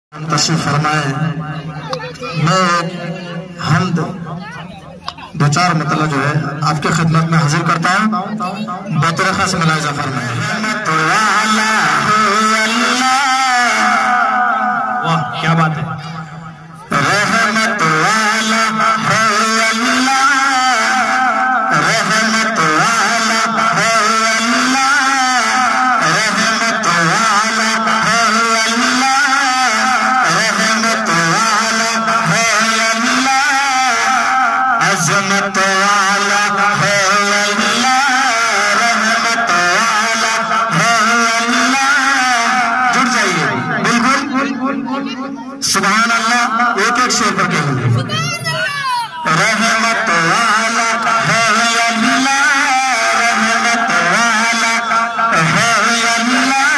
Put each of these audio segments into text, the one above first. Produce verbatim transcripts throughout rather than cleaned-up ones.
तशरीफ फरमाए। मैं हमद दो चार मतलब जो है आपके खिदमत में हाजिर करता हूँ। बेहतर खास मुलाहिजा फरमाए। वाह क्या बात है। रहमत वाला है अल्लाह, रहमत वाला है अल्लाह, रहमत वाला है अल्लाह, रहमत वाला है अल्लाह, अज़मत वाला है अल्लाह, रहमत वाला है अल्लाह। जुड़ जाइए बिल्कुल। सुभान अल्लाह। एक एक शेर पर कहेंगे। रहमत वाला है अल्लाह, रहमत वाला है अल्लाह,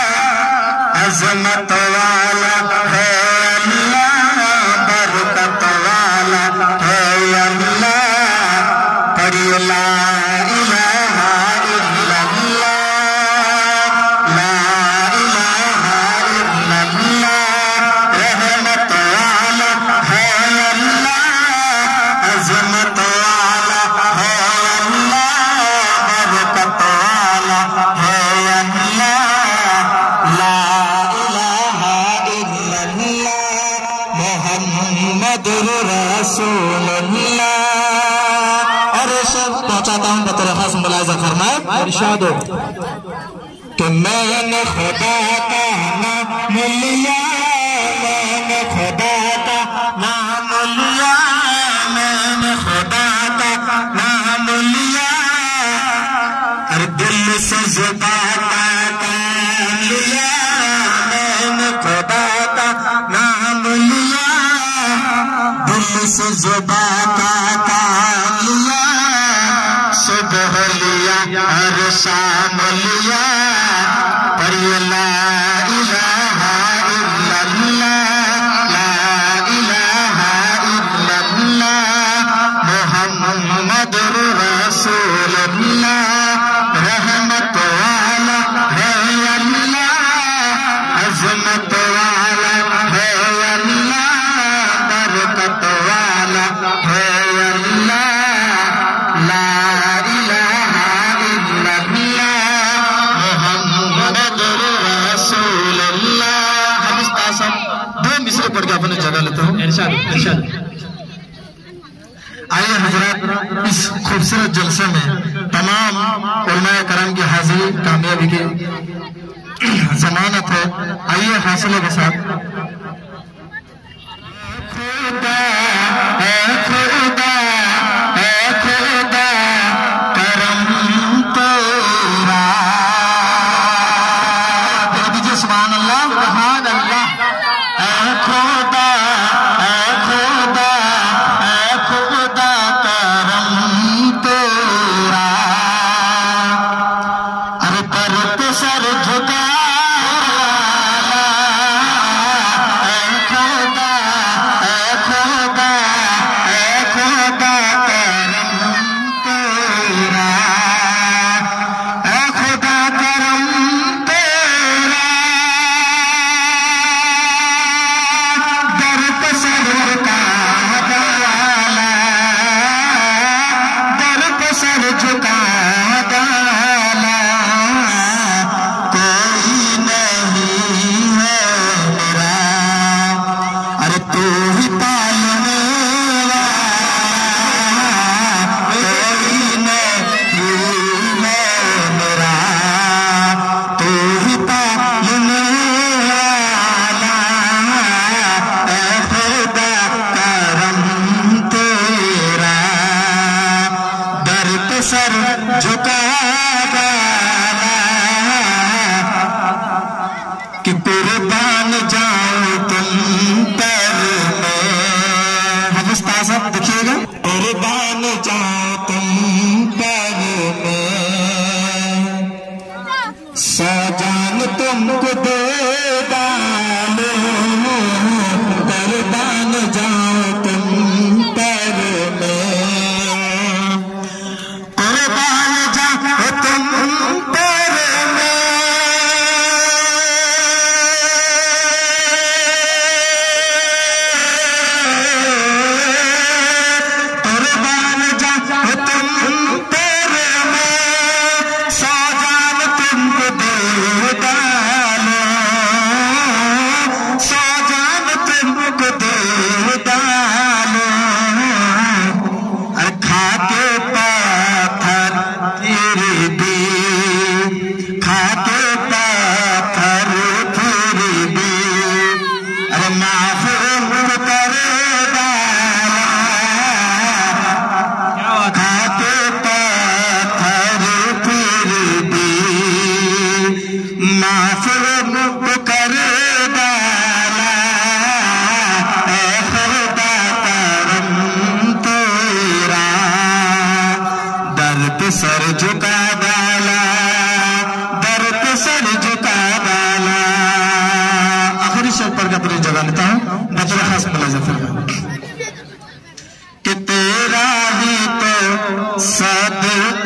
अज़मत वाला है अल्लाह, बरकत वाला है अल्लाह। पढ़िए ला इलाहा इल्लल्लाह, ला इलाहा इल्लल्लाह। रहमत वाला है अल्लाह, अज़मत वाला है अल्लाह, बरकत वाला है अल्लाह। ला इलाहा इल्लल्लाह मुहम्मदुर रसूलुल्लाह। और सब पहुंचाता हूँ बतौर खास मुलाहिजा फरमाए। इरशाद हो कि मैंने खुदा का नाम लिया, मैंने खुदा का नाम लिया, मैंने खुदा का नाम लिया। अरे दिल से जुदा का काम लिया, मैंने खुदा का नाम लिया, दिल से जुदा का काम लिया। सुबह लिया हर शाम लिया, पढ़िए ला इलाहा इल्लल्लाह, ला इलाहा इल्लल्लाह मुहम्मदुर रसूलुल्लाह। रहमत वाला है अल्लाह, अज़मत वाला है अल्लाह, बरकत वाला है अल्लाह। ला इलाहा इल्लल्लाह मुहम्मदुर रसूलुल्लाह। हम इस तासम दो मिसरे पढ़ के अपनी जगह लेता हूँ। इरशाद इरशाद। आइए हजरात, इस खूबसूरत जलसे में तमाम उलमाए करम की हाजिरी कामयाबी की जमानत है। आइए हौसले के साथ। खुदा है खुदा है खुदा करम तेरा। कह दीजिए सुभान अल्लाह सुभान अल्लाह। है खुदा है खुदा है खुदा करम तेरा। अरे पर पे सर झुका माफ कर डाला, खाते पत्थर फिर भी माफ कर डाला, ऐ खुदा करम तेरा, दर पे सर झुका डाला, दर पे सर झुका डाला। आखिरी शेर पर का पूरी जगह लेता हूँ, बतौर खास मुलाज़ा फरमाएं कि तेरा ही तो सद